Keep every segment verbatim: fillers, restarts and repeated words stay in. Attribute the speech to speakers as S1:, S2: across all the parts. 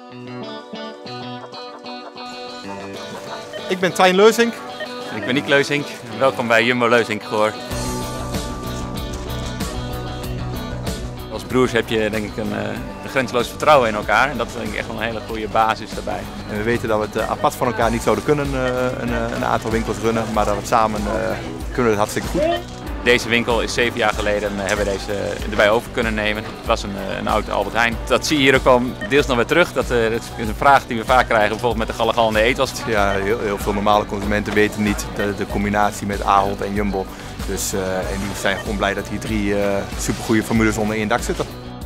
S1: Ik ben Tijn Leuzink.
S2: Ik ben Nick Leuzink. Welkom bij Jumbo Leuzink Goor. Als broers heb je denk ik een, een grenzeloos vertrouwen in elkaar. En dat is denk ik echt wel een hele goede basis daarbij.
S1: En we weten dat we het apart van elkaar niet zouden kunnen, een, een aantal winkels runnen. Maar dat we het samen kunnen we het hartstikke goed.
S2: Deze winkel is zeven jaar geleden hebben we deze erbij over kunnen nemen. Het was een, een oude Albert Heijn. Dat zie je hier ook al deels nog weer terug. Dat, uh, dat is een vraag die we vaak krijgen, bijvoorbeeld met de Gallegal en de Etos.
S1: Ja, heel, heel veel normale consumenten weten niet de, de combinatie met Ahold en Jumbo. Dus, uh, en die zijn gewoon blij dat hier drie uh, supergoeie formules onder één dak zitten.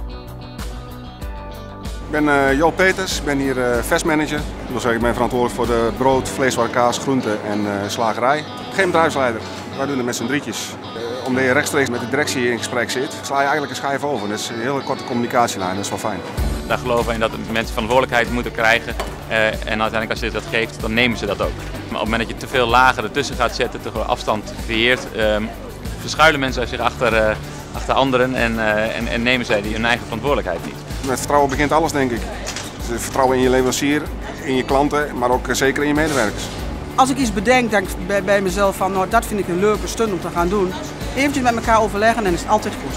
S3: Ik ben uh, Joop Peters, ik ben hier uh, vestmanager. Dat wil zeggen, ik ben verantwoordelijk voor de brood, vleeswaren, kaas, groenten en uh, slagerij. Geen bedrijfsleider, wij doen het met z'n drietjes. Uh, omdat je rechtstreeks met de directie in gesprek zit, sla je eigenlijk een schijf over. Dat is een hele korte communicatielijn, dat is wel fijn.
S2: Daar geloven we in dat mensen verantwoordelijkheid moeten krijgen. Uh, en uiteindelijk als je dat geeft, dan nemen ze dat ook. Maar op het moment dat je te veel lagen ertussen gaat zetten, te veel afstand creëert, uh, verschuilen mensen zich achter, uh, achter anderen en, uh, en, en nemen zij die hun eigen verantwoordelijkheid niet.
S3: Met vertrouwen begint alles, denk ik. Dus vertrouwen in je leverancier, in je klanten, maar ook zeker in je medewerkers.
S4: Als ik iets bedenk, denk ik bij, bij mezelf van nou, dat vind ik een leuke stunt om te gaan doen. Eventjes met elkaar overleggen en is het altijd goed.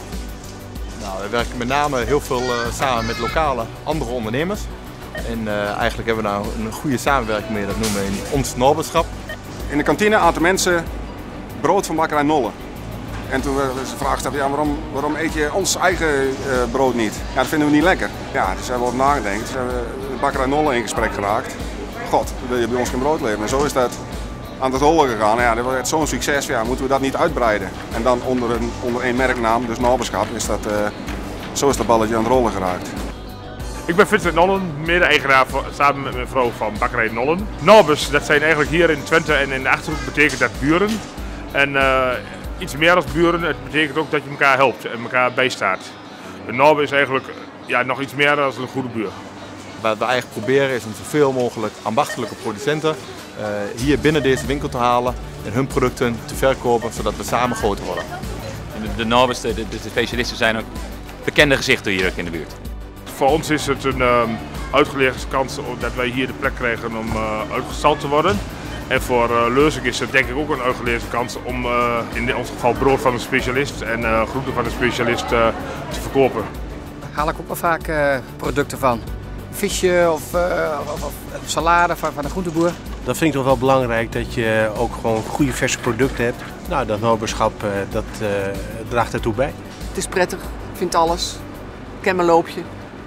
S1: Nou, we werken met name heel veel uh, samen met lokale andere ondernemers. En uh, eigenlijk hebben we daar een goede samenwerking mee, dat noemen we in ons Norbesschap.
S3: In de kantine aten mensen brood van bakkerij Nolle. En toen we de vraag stellen, ja, waarom, waarom eet je ons eigen uh, brood niet? Ja, dat vinden we niet lekker. Ja, dus hebben we op nagedacht. Dus hebben we de bakkerij Nolle in gesprek geraakt. God, wil je bij ons geen brood leveren? En zo is dat aan het rollen gegaan. Ja, dat was zo'n succes, ja, moeten we dat niet uitbreiden? En dan onder, een, onder één merknaam, dus Norbesschap, is dat, uh, zo is dat balletje aan het rollen geraakt.
S5: Ik ben Vincent Nollen, mede-eigenaar samen met mijn vrouw van bakkerij Nollen. Norbes, dat zijn eigenlijk hier in Twente en in de Achterhoek betekent dat buren. En uh, iets meer als buren, het betekent ook dat je elkaar helpt en elkaar bijstaat. De Norbe is eigenlijk ja, nog iets meer dan een goede buur.
S1: Wat we eigenlijk proberen is om zoveel mogelijk ambachtelijke producenten uh, hier binnen deze winkel te halen en hun producten te verkopen, zodat we samen groter worden.
S2: En de, de Norbes, de, de, de specialisten zijn ook bekende gezichten hier ook in de buurt.
S5: Voor ons is het een um, uitgelezen kans dat wij hier de plek krijgen om uh, uitgestald te worden. En voor uh, Leuzink is het denk ik ook een uitgelezen kans om uh, in ons geval brood van een specialist en uh, groenten van een specialist uh, te verkopen.
S6: Daar haal ik ook wel vaak uh, producten van. Visje of, uh, of, of salade van, van de groenteboer.
S7: Dat vind ik toch wel belangrijk, dat je ook gewoon goede verse producten hebt. Nou, dat Norbesschap, uh, dat uh, draagt ertoe bij.
S8: Het is prettig, ik vind alles. Ik ken mijn loopje.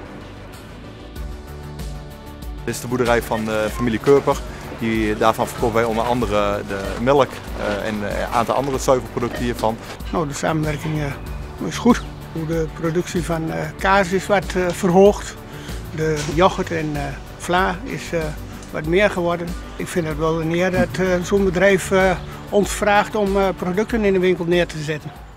S1: Dit is de boerderij van de familie Keurper. Die, daarvan verkopen wij onder andere de melk uh, en een aantal andere zuivelproducten hiervan.
S9: Nou, de samenwerking uh, is goed. De productie van uh, kaas is wat uh, verhoogd. De yoghurt en uh, vla is uh, wat meer geworden. Ik vind het wel een eer dat uh, zo'n bedrijf uh, ons vraagt om uh, producten in de winkel neer te zetten.